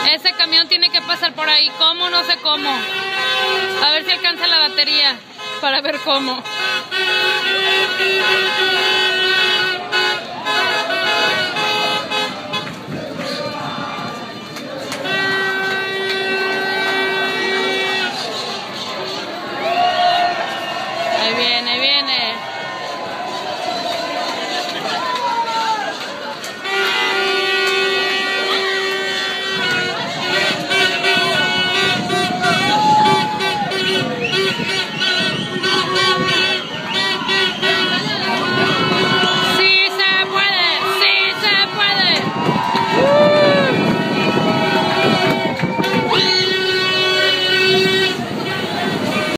Ese camión tiene que pasar por ahí. ¿Cómo? No sé cómo. A ver si alcanza la batería para ver cómo.